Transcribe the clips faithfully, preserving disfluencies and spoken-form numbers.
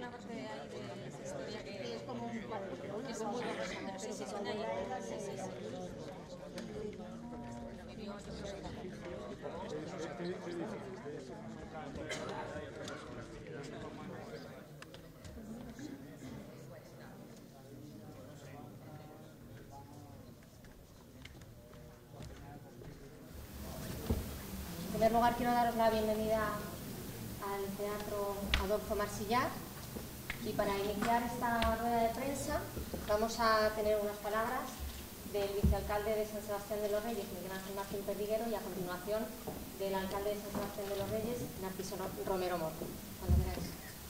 una parte de ahí de esa historia que es como un cuadro, que es muy bonito, pero sí, sí, son ahí. Sí, sí, sí. En primer lugar, quiero daros la bienvenida al Teatro Adolfo Marsillac, y para iniciar esta rueda de prensa vamos a tener unas palabras del vicealcalde de San Sebastián de los Reyes, Miguel Ángel Martín Perdiguero, y a continuación del alcalde de San Sebastián de los Reyes, Narciso Romero Morto. Cuando queráis.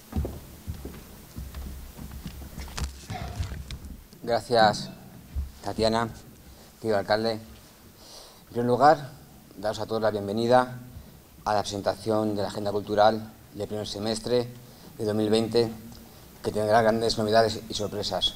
Gracias, Tatiana, querido alcalde. En primer lugar, daros a todos la bienvenida a la presentación de la Agenda Cultural del primer semestre de dos mil veinte, que tendrá grandes novedades y sorpresas.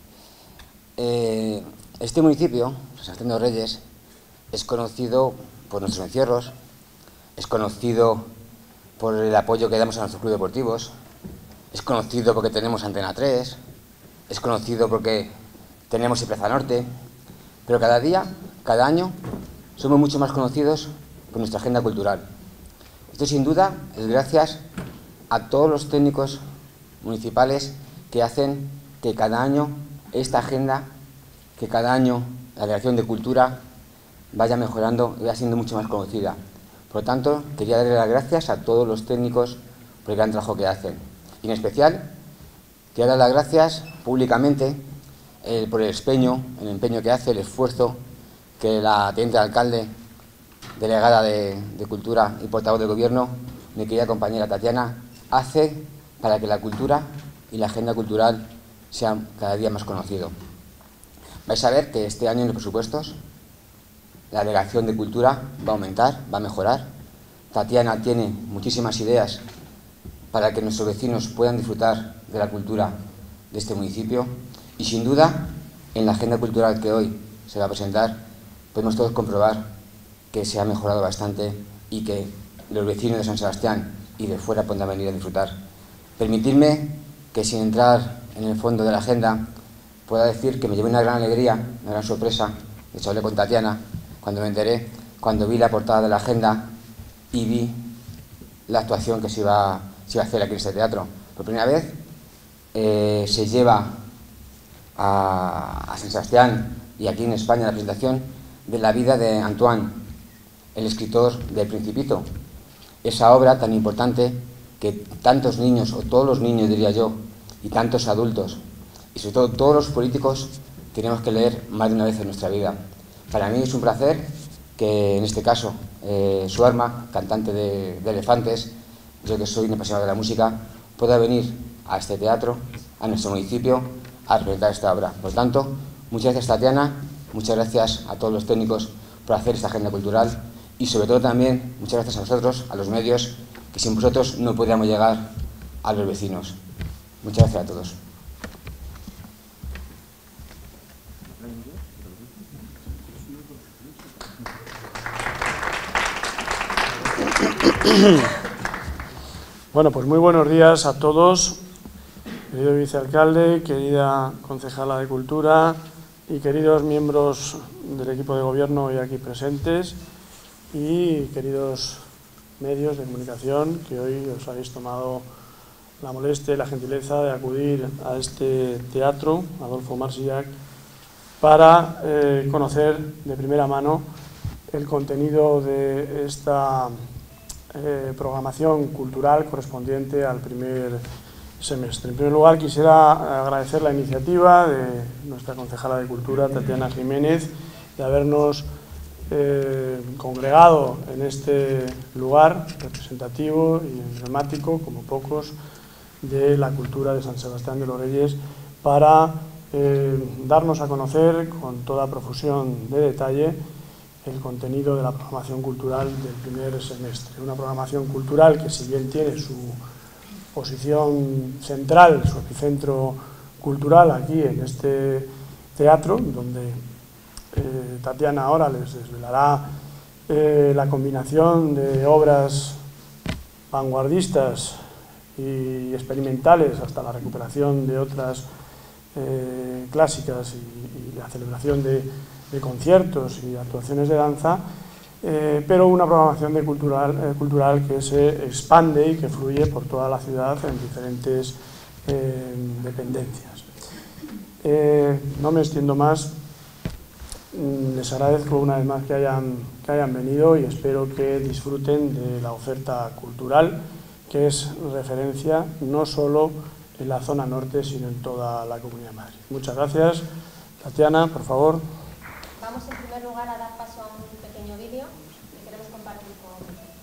Eh, este municipio, San Sebastián de los Reyes, es conocido por nuestros encierros, es conocido por el apoyo que damos a nuestros clubes deportivos, es conocido porque tenemos Antena tres, es conocido porque tenemos Plaza Norte, pero cada día, cada año, somos mucho más conocidos por nuestra agenda cultural. Esto sin duda es gracias a todos los técnicos municipales que hacen que cada año esta agenda, que cada año la Dirección de Cultura vaya mejorando y vaya siendo mucho más conocida. Por lo tanto, quería darle las gracias a todos los técnicos por el gran trabajo que hacen. Y en especial, quiero dar las gracias públicamente eh, por el empeño, el empeño que hace, el esfuerzo que la teniente alcalde, delegada de, de Cultura y portavoz del Gobierno, mi querida compañera Tatiana, hace para que la cultura y la agenda cultural sean cada día más conocidos. Vais a ver que este año en los presupuestos la delegación de Cultura va a aumentar, va a mejorar. Tatiana tiene muchísimas ideas para que nuestros vecinos puedan disfrutar de la cultura de este municipio, y sin duda en la agenda cultural que hoy se va a presentar podemos todos comprobar que se ha mejorado bastante y que los vecinos de San Sebastián y de fuera podrán venir a disfrutar. Permitidme que, sin entrar en el fondo de la agenda, pueda decir que me llevé una gran alegría, una gran sorpresa. De hecho, hablé con Tatiana cuando me enteré, cuando vi la portada de la agenda y vi la actuación que se iba, se iba a hacer aquí en este teatro. Por primera vez eh, se lleva a, a San Sebastián y aquí en España la presentación de la vida de Antoine, el escritor del Principito. Esa obra tan importante que tantos niños, o todos los niños diría yo, y tantos adultos, y sobre todo todos los políticos, tenemos que leer más de una vez en nuestra vida. Para mí es un placer que en este caso eh, Suarma, cantante de, de Elefantes, yo que soy un apasionado de la música, pueda venir a este teatro, a nuestro municipio, a representar esta obra. Por tanto, muchas gracias Tatiana, muchas gracias a todos los técnicos por hacer esta agenda cultural, y sobre todo también muchas gracias a vosotros, a los medios, que sin vosotros no podríamos llegar a los vecinos. Muchas gracias a todos. Bueno, pues muy buenos días a todos, querido vicealcalde, querida concejala de Cultura y queridos miembros del equipo de gobierno hoy aquí presentes, y queridos medios de comunicación que hoy os habéis tomado la molestia y la gentileza de acudir a este teatro, Adolfo Marsillac, para eh, conocer de primera mano el contenido de esta eh, programación cultural correspondiente al primer semestre. En primer lugar, quisiera agradecer la iniciativa de nuestra concejala de Cultura, Tatiana Jiménez, de habernos eh, congregado en este lugar representativo y emblemático, como pocos, de la cultura de San Sebastián de los Reyes, para eh, darnos a conocer con toda profusión de detalle el contenido de la programación cultural del primer semestre. Una programación cultural que, si bien tiene su posición central, su epicentro cultural aquí en este teatro, donde eh, Tatiana ahora les desvelará eh, la combinación de obras vanguardistas y experimentales hasta la recuperación de otras eh, clásicas y, y la celebración de, de conciertos y actuaciones de danza, eh, pero una programación de cultural, eh, cultural que se expande y que fluye por toda la ciudad en diferentes eh, dependencias. Eh, no me extiendo más. Les agradezco una vez más que hayan, que hayan venido y espero que disfruten de la oferta cultural, que es referencia no solo en la zona norte, sino en toda la Comunidad de Madrid. Muchas gracias. Tatiana, por favor. Vamos en primer lugar a dar paso a un pequeño vídeo que queremos compartir con...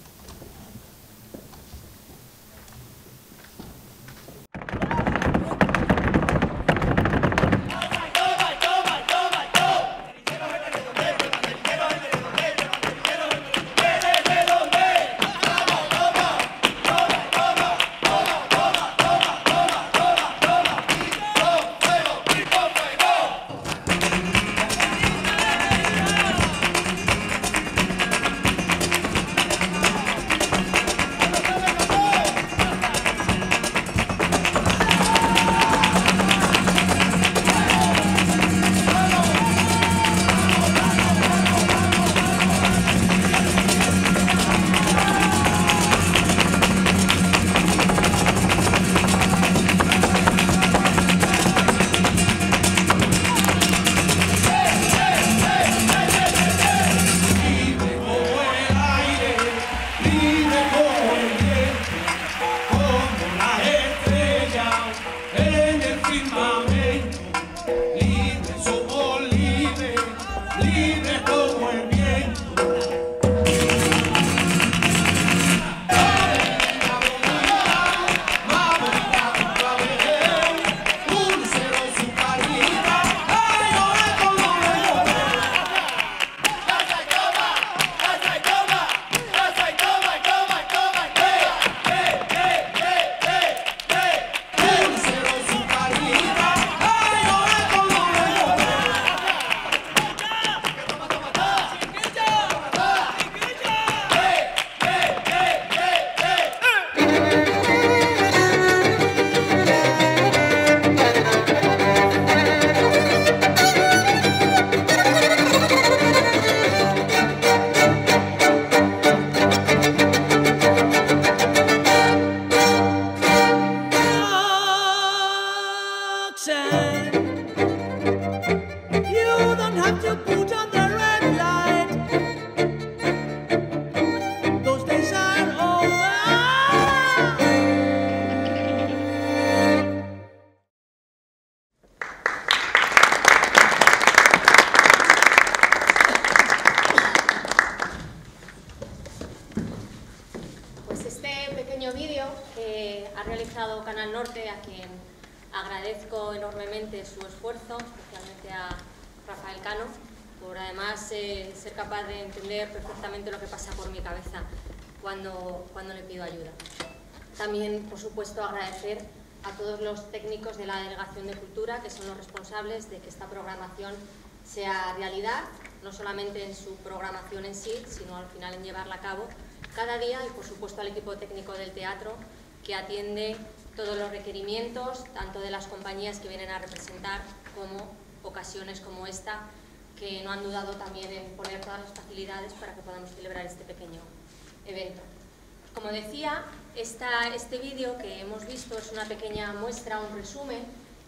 Canal Norte, a quien agradezco enormemente su esfuerzo, especialmente a Rafael Cano, por además eh, ser capaz de entender perfectamente lo que pasa por mi cabeza cuando, cuando le pido ayuda. También, por supuesto, agradecer a todos los técnicos de la Delegación de Cultura, que son los responsables de que esta programación sea realidad, no solamente en su programación en sí, sino al final en llevarla a cabo cada día, y por supuesto al equipo técnico del teatro, que atiende todos los requerimientos, tanto de las compañías que vienen a representar como ocasiones como esta, que no han dudado también en poner todas las facilidades para que podamos celebrar este pequeño evento. Como decía, esta, este vídeo que hemos visto es una pequeña muestra, un resumen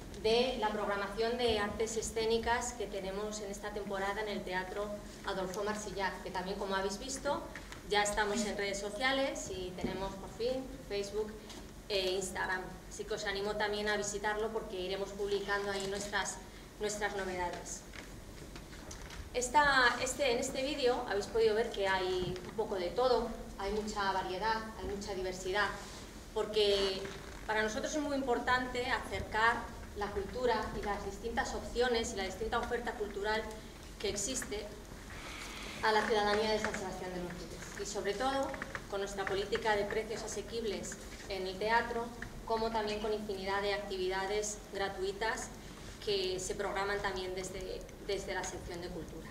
de la programación de artes escénicas que tenemos en esta temporada en el Teatro Adolfo Marsillac, que también, como habéis visto, ya estamos en redes sociales y tenemos por fin Facebook e Instagram. Así que os animo también a visitarlo porque iremos publicando ahí nuestras, nuestras novedades. Esta, este, en este vídeo habéis podido ver que hay un poco de todo, hay mucha variedad, hay mucha diversidad, porque para nosotros es muy importante acercar la cultura y las distintas opciones y la distinta oferta cultural que existe a la ciudadanía de San Sebastián de los Reyes. Y sobre todo con nuestra política de precios asequibles en el teatro, como también con infinidad de actividades gratuitas que se programan también desde, desde la sección de cultura.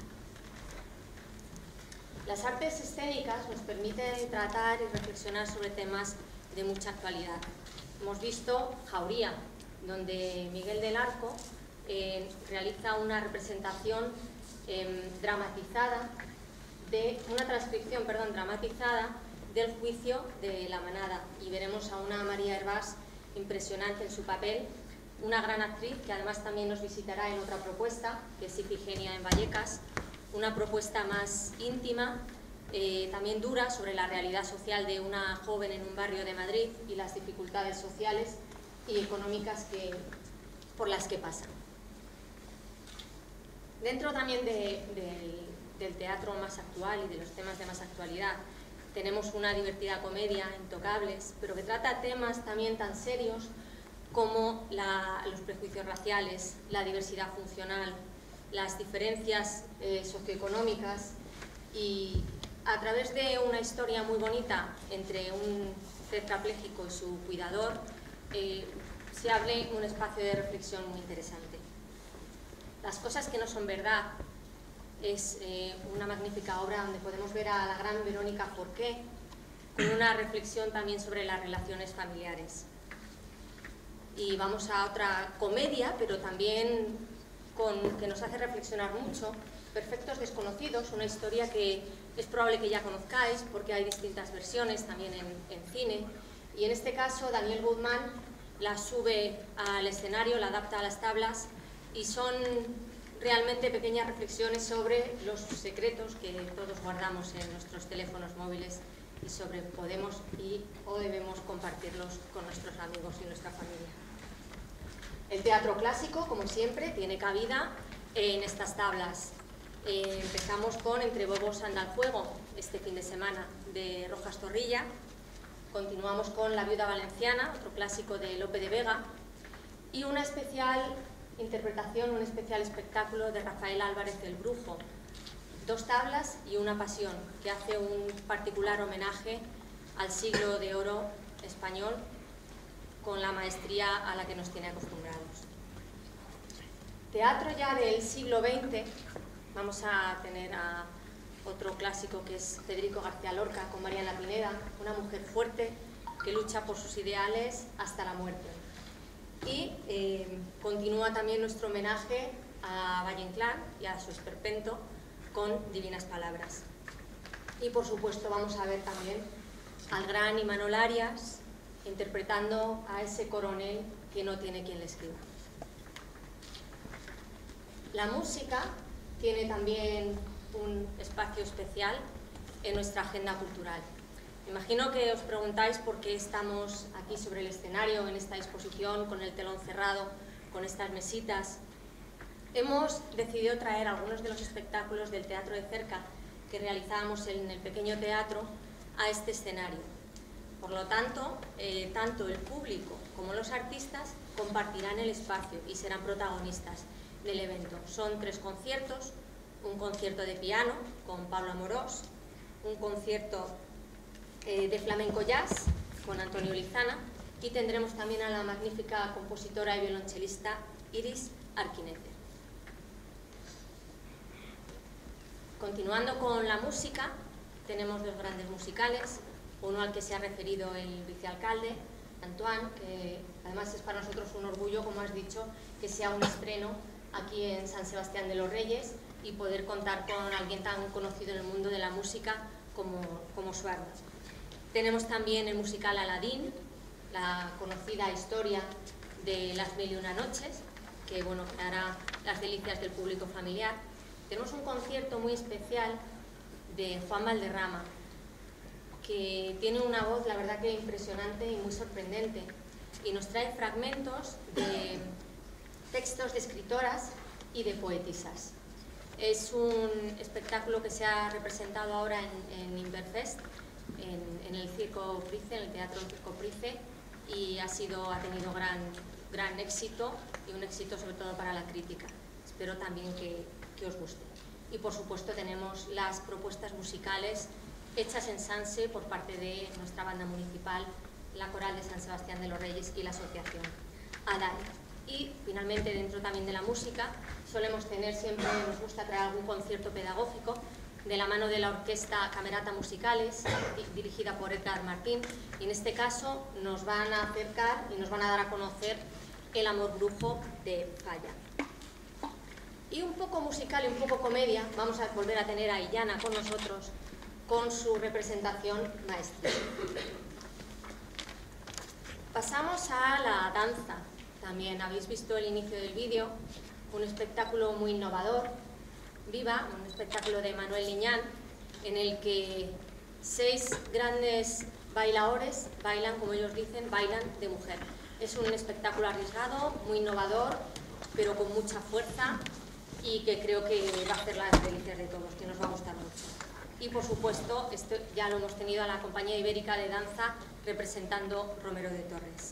Las artes escénicas nos permiten tratar y reflexionar sobre temas de mucha actualidad. hemos visto Jauría, donde Miguel del Arco eh, realiza una representación eh, dramatizada, de una transcripción, perdón, dramatizada del juicio de la manada, y veremos a una María Hervás impresionante en su papel, una gran actriz que además también nos visitará en otra propuesta, que es Ifigenia en Vallecas, una propuesta más íntima, eh, también dura, sobre la realidad social de una joven en un barrio de Madrid y las dificultades sociales y económicas que, por las que pasan. Dentro también de, de, del teatro más actual y de los temas de más actualidad, tenemos una divertida comedia, Intocables, pero que trata temas también tan serios como la, los prejuicios raciales, la diversidad funcional, las diferencias eh, socioeconómicas, y a través de una historia muy bonita entre un tetrapléjico y su cuidador, eh, se abre un espacio de reflexión muy interesante. Las cosas que no son verdad es eh, una magnífica obra donde podemos ver a la gran Verónica Forqué con una reflexión también sobre las relaciones familiares. Y vamos a otra comedia, pero también con, que nos hace reflexionar mucho, Perfectos Desconocidos, una historia que es probable que ya conozcáis porque hay distintas versiones también en, en cine, y en este caso Daniel Guzmán la sube al escenario, la adapta a las tablas, y son realmente pequeñas reflexiones sobre los secretos que todos guardamos en nuestros teléfonos móviles y sobre podemos y o debemos compartirlos con nuestros amigos y nuestra familia. El teatro clásico, como siempre, tiene cabida en estas tablas. Eh, empezamos con Entre bobos anda el juego, este fin de semana, de Rojas Zorrilla. Continuamos con La viuda valenciana, otro clásico de Lope de Vega, y una especial interpretación, un especial espectáculo de Rafael Álvarez el Brujo, Dos tablas y una pasión, que hace un particular homenaje al siglo de oro español con la maestría a la que nos tiene acostumbrados. Teatro ya del siglo veinte, vamos a tener a otro clásico que es Federico García Lorca con Mariana Pineda, una mujer fuerte que lucha por sus ideales hasta la muerte. Y eh, continúa también nuestro homenaje a Valle Inclán y a su esperpento con Divinas Palabras. Y por supuesto vamos a ver también al gran Imanol Arias interpretando a ese coronel que no tiene quien le escriba. La música tiene también un espacio especial en nuestra agenda cultural. Imagino que os preguntáis por qué estamos aquí sobre el escenario, en esta exposición, con el telón cerrado, con estas mesitas. Hemos decidido traer algunos de los espectáculos del teatro de cerca que realizábamos en el pequeño teatro a este escenario. Por lo tanto, eh, tanto el público como los artistas compartirán el espacio y serán protagonistas del evento. Son tres conciertos, un concierto de piano con Pablo Amorós, un concierto eh, de flamenco jazz con Antonio Lizana, y tendremos también a la magnífica compositora y violonchelista Iris Arquinete. Continuando con la música, tenemos dos grandes musicales, uno al que se ha referido el vicealcalde, Antoine, que además es para nosotros un orgullo, como has dicho, que sea un estreno aquí en San Sebastián de los Reyes y poder contar con alguien tan conocido en el mundo de la música como, como Suardo. Tenemos también el musical Aladín, la conocida historia de Las Mil y Una Noches, que bueno, hará las delicias del público familiar. Tenemos un concierto muy especial de Juan Valderrama, que tiene una voz, la verdad que impresionante y muy sorprendente, y nos trae fragmentos de textos de escritoras y de poetisas. Es un espectáculo que se ha representado ahora en, en Inverfest, en, en el Circo Price, en el Teatro Circo Price, y ha, sido, ha tenido gran, gran éxito, y un éxito sobre todo para la crítica. Espero también que, que os guste. Y por supuesto tenemos las propuestas musicales hechas en Sanse por parte de nuestra banda municipal, la Coral de San Sebastián de los Reyes y la Asociación ADAI. Y finalmente, dentro también de la música, solemos tener siempre, nos gusta traer algún concierto pedagógico, de la mano de la Orquesta Camerata Musicales, dirigida por Edgar Martín, y en este caso nos van a acercar y nos van a dar a conocer El amor brujo de Falla. Y un poco musical y un poco comedia, vamos a volver a tener a Illana con nosotros, con su representación maestra. Pasamos a la danza. También habéis visto el inicio del vídeo, un espectáculo muy innovador, Viva, un espectáculo de Manuel Liñán, en el que seis grandes bailadores bailan, como ellos dicen, bailan de mujer. Es un espectáculo arriesgado, muy innovador, pero con mucha fuerza y que creo que va a hacer las delicias de todos, que nos va a gustar mucho. Y por supuesto, esto ya lo hemos tenido a la Compañía Ibérica de Danza representando Romero de Torres.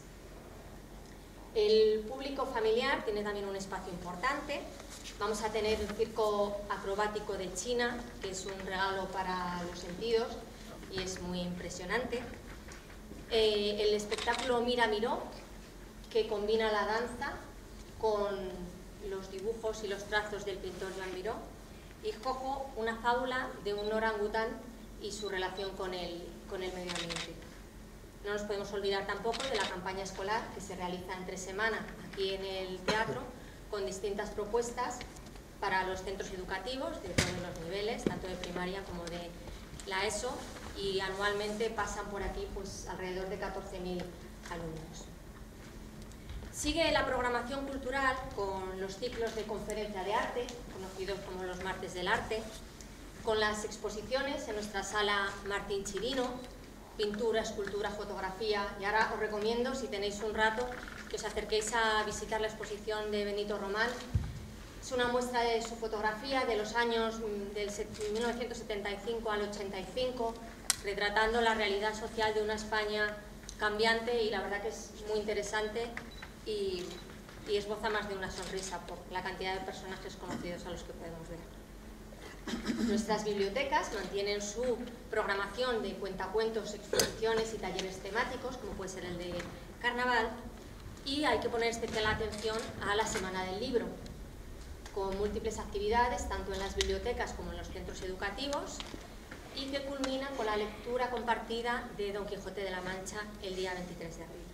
El público familiar tiene también un espacio importante. Vamos a tener el circo acrobático de China, que es un regalo para los sentidos y es muy impresionante. Eh, el espectáculo Mira Miró, que combina la danza con los dibujos y los trazos del pintor Joan Miró. Y Jojo, una fábula de un orangután y su relación con el, con el medio ambiente. No nos podemos olvidar tampoco de la campaña escolar que se realiza entre semana aquí en el teatro, con distintas propuestas para los centros educativos de todos los niveles, tanto de primaria como de la ESO, y anualmente pasan por aquí pues, alrededor de catorce mil alumnos. Sigue la programación cultural con los ciclos de conferencia de arte, conocidos como los martes del arte, con las exposiciones en nuestra sala Martín Chirino, pintura, escultura, fotografía, y ahora os recomiendo, si tenéis un rato, que os acerquéis a visitar la exposición de Benito Román. Es una muestra de su fotografía de los años del mil novecientos setenta y cinco al ochenta y cinco, retratando la realidad social de una España cambiante, y la verdad que es muy interesante y, y esboza más de una sonrisa por la cantidad de personajes conocidos a los que podemos ver. Nuestras bibliotecas mantienen su programación de cuentacuentos, exposiciones y talleres temáticos, como puede ser el de Carnaval, y hay que poner especial atención a la Semana del Libro, con múltiples actividades, tanto en las bibliotecas como en los centros educativos, y que culminan con la lectura compartida de Don Quijote de la Mancha el día veintitrés de abril.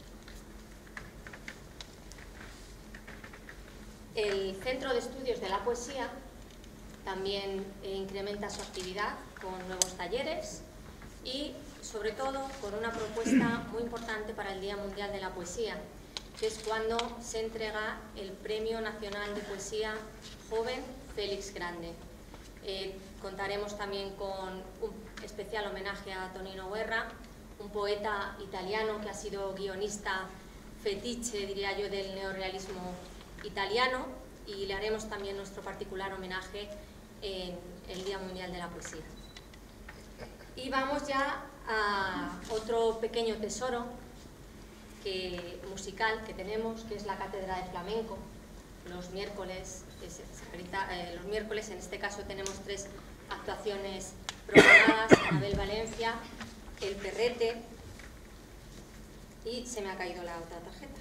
El Centro de Estudios de la Poesía también incrementa su actividad con nuevos talleres y, sobre todo, con una propuesta muy importante para el Día Mundial de la Poesía, que es cuando se entrega el Premio Nacional de Poesía Joven Félix Grande. Eh, contaremos también con un especial homenaje a Tonino Guerra, un poeta italiano que ha sido guionista fetiche, diría yo, del neorrealismo italiano, y le haremos también nuestro particular homenaje en el Día Mundial de la Poesía. Y vamos ya a otro pequeño tesoro que, musical que tenemos, que es la Cátedra de Flamenco. Los miércoles, es, eh, los miércoles, en este caso, tenemos tres actuaciones programadas: Anabel Valencia, El Perrete, y se me ha caído la otra tarjeta.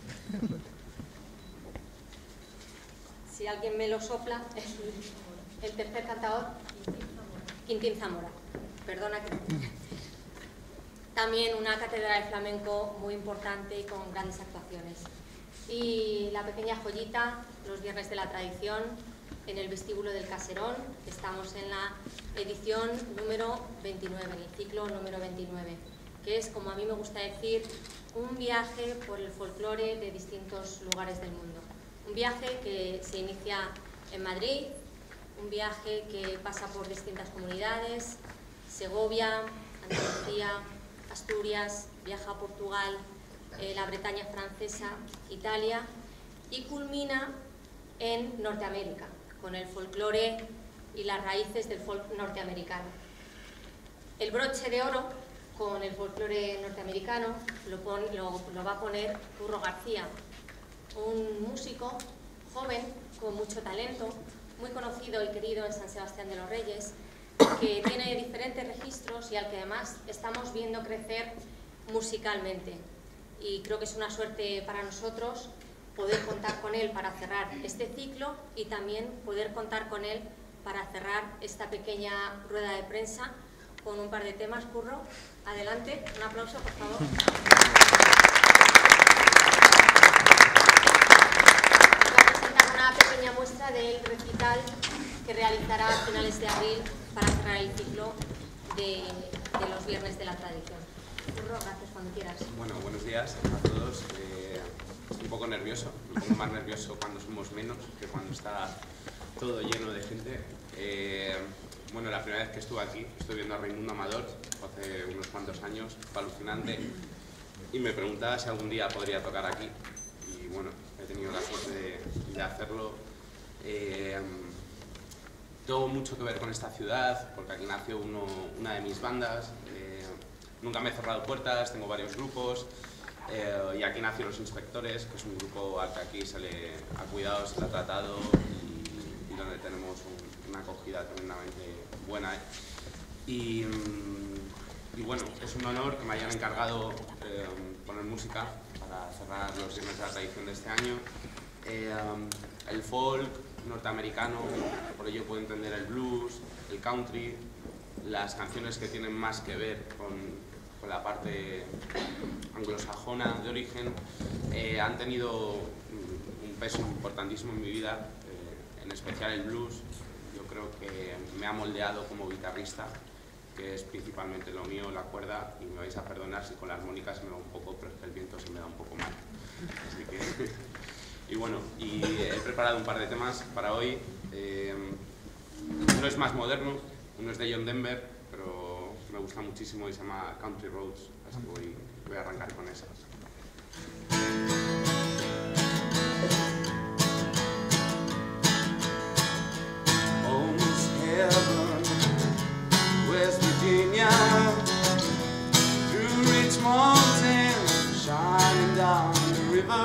Si alguien me lo sopla, el, el tercer cantador, Quintín Zamora. Perdona que... También una cátedra de flamenco muy importante y con grandes actuaciones. Y la pequeña joyita, los Viernes de la Tradición, en el vestíbulo del Caserón. Estamos en la edición número veintinueve, en el ciclo número veintinueve, que es, como a mí me gusta decir, un viaje por el folclore de distintos lugares del mundo. Un viaje que se inicia en Madrid, un viaje que pasa por distintas comunidades: Segovia, Andalucía, Asturias, viaja a Portugal, eh, la Bretaña francesa, Italia, y culmina en Norteamérica, con el folclore y las raíces del folk norteamericano. El broche de oro con el folclore norteamericano lo, pon, lo, lo va a poner Curro García, un músico joven con mucho talento, muy conocido y querido en San Sebastián de los Reyes, que tiene diferentes registros y al que además estamos viendo crecer musicalmente. Y creo que es una suerte para nosotros poder contar con él para cerrar este ciclo y también poder contar con él para cerrar esta pequeña rueda de prensa con un par de temas. Curro, adelante, un aplauso, por favor. Nos va a presentar una pequeña muestra del recital que realizará a finales de abril para cerrar el ciclo de, de los Viernes de la Tradición. Curro, gracias, cuando quieras. Bueno, buenos días a todos. Eh, estoy un poco nervioso, me pongo más nervioso cuando somos menos que cuando está todo lleno de gente. Eh, bueno, la primera vez que estuve aquí, estuve viendo a Raimundo Amador hace unos cuantos años, fue alucinante, y me preguntaba si algún día podría tocar aquí. Y bueno, he tenido la suerte de, de hacerlo. Eh, Tengo mucho que ver con esta ciudad, porque aquí nació uno, una de mis bandas. Eh, nunca me he cerrado puertas, tengo varios grupos. Eh, y aquí nació Los Inspectores, que es un grupo al que aquí se le ha cuidado, se le ha tratado y, y donde tenemos un, una acogida tremendamente buena. ¿eh? Y, y bueno, es un honor que me hayan encargado eh, poner música para cerrar los Viernes de la Tradición de este año. Eh, el folk norteamericano, por ello puedo entender el blues, el country, las canciones que tienen más que ver con, con la parte anglosajona de origen, eh, han tenido un peso importantísimo en mi vida, eh, en especial el blues. Yo creo que me ha moldeado como guitarrista, que es principalmente lo mío, la cuerda, y me vais a perdonar si con la armónica se me va un poco, pero es que el viento se me da un poco mal. Así que... Y bueno, y he preparado un par de temas para hoy. Eh, uno es más moderno, uno es de John Denver, pero me gusta muchísimo y se llama Country Roads, así que voy, voy a arrancar con esa. Almost heaven, West Virginia, through rich mountains, shining down the river.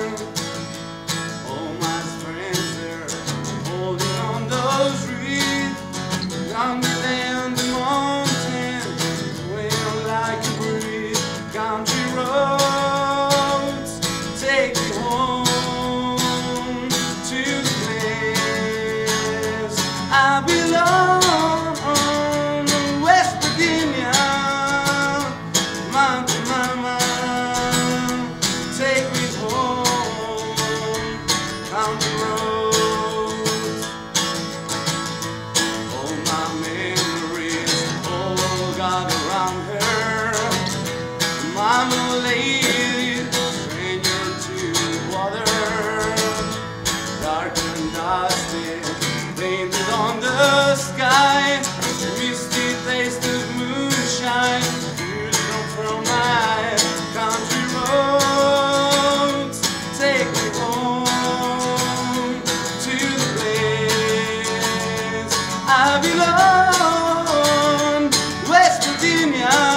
Understand the mountain, well, like a breeze, country roads, take me home to the place I belong, West Virginia, Mountain Mama, take me home, country roads. Mama lady, stranger to water, dark and dusty, painted on the sky, misty taste of moonshine, tears come from my country roads, take me home to the place I belong, West Virginia.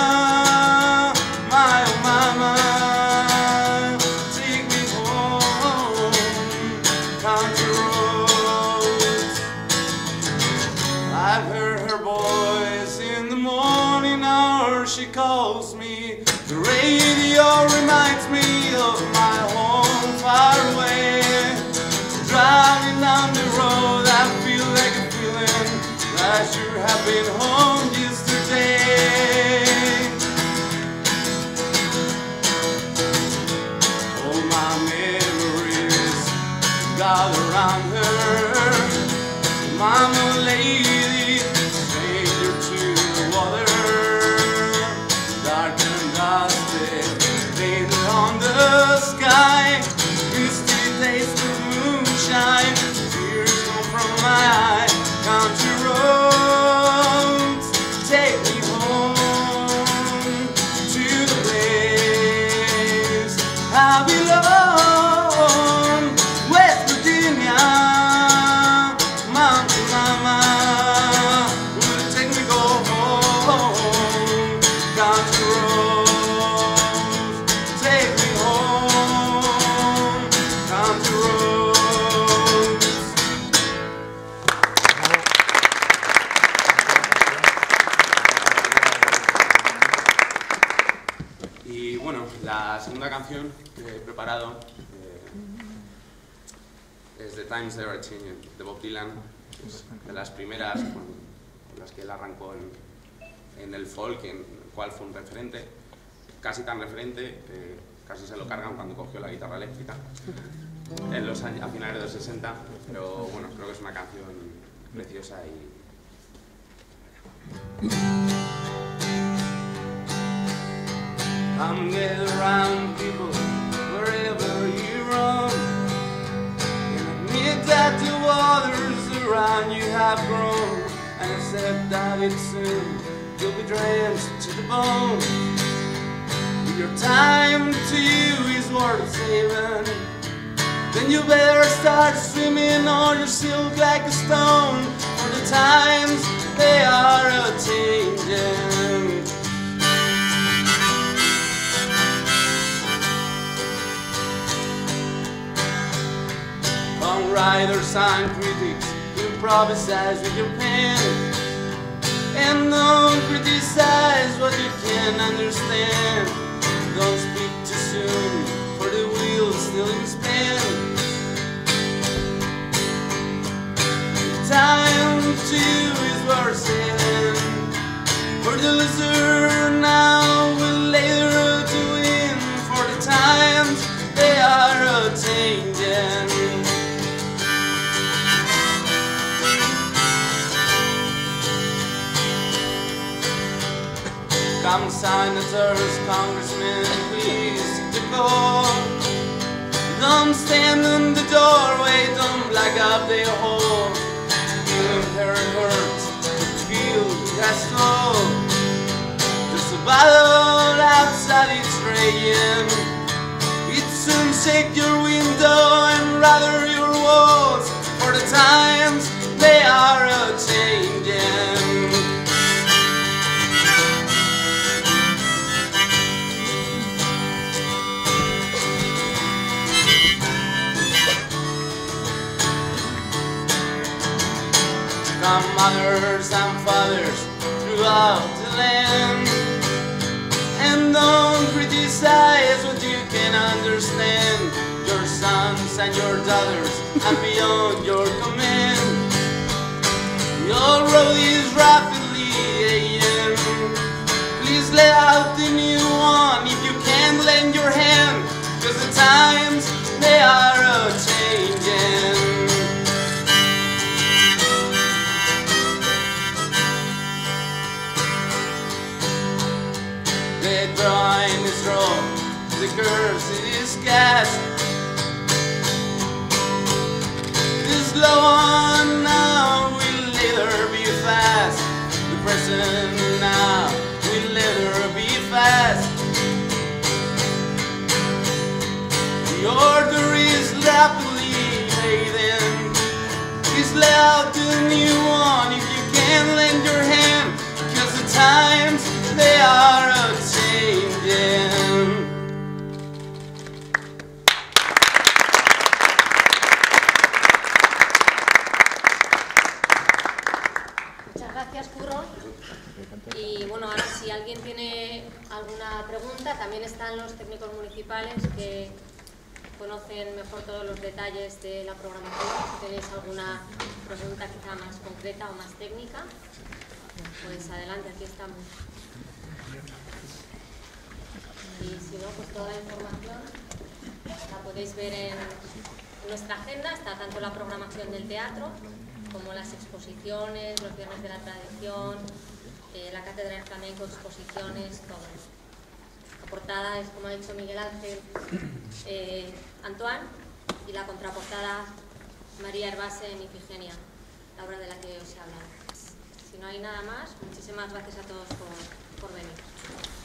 She calls me, the radio reminds me of my home far away. Driving down the road, I feel like a feeling I sure have been home yesterday. All my memories gather around her, Mama lady, stranger to the water. Painted on the sky, misty taste of moonshine, tears come from my eyes, country roads, take me home to the place I belong, West Virginia, Mountain Mama, will take me go home, country roads. La segunda canción que he preparado eh, es The Times They Are Changing, de Bob Dylan. pues, de las primeras con, con las que él arrancó en, en el folk, en el cual fue un referente, casi tan referente que casi se lo cargan cuando cogió la guitarra eléctrica en los años, a finales de los sesenta, pero bueno, creo que es una canción preciosa y... Come gather round people wherever you roam, and admit that the waters around you have grown, and accept that it soon you'll be drenched to the bone. Your time to you is worth saving, then you better start swimming or you'll sink like a stone, for the times they are a-changing. Songwriters and critics, improvise with your pen, and don't criticize what you can't understand. Don't speak too soon, for the wheel's still in spin. Time to you is worth saving, for the loser now will later to win, for the times they are a-changing. Come senators, congressmen, please to go. Don't stand in the doorway, don't block up the hole. Feel hurt, hurt, feel that's slow. There's a battle outside, it's raging. It soon shake your window and rather your walls, for the times they are a-changing. Come mothers and fathers throughout the land, and don't criticize what you can understand. Your sons and your daughters and beyond your command. Your road is rapidly aging. Please lay out the new one if you can lend your hand, cause the times they are a-changing. The drawing is drawn, the curse is cast. This slow on now will later be fast. The present now will later be fast. The order is rapidly fading. Please lay out the new one if you can lend your hand, cause the times they are a-changing. Muchas gracias, Curro. Y bueno, ahora si alguien tiene alguna pregunta, también están los técnicos municipales que conocen mejor todos los detalles de la programación. Si tenéis alguna pregunta quizá más concreta o más técnica, pues adelante, aquí estamos. Y si no, pues toda la información la podéis ver en nuestra agenda. Está tanto la programación del teatro como las exposiciones, los viernes de la tradición, eh, la cátedra de flamenco, exposiciones, todo. La portada es, como ha dicho Miguel Ángel, eh, Antoine, y la contraportada María Herbase en Ifigenia, la obra de la que os he hablado. Si no hay nada más, muchísimas gracias a todos por, por venir.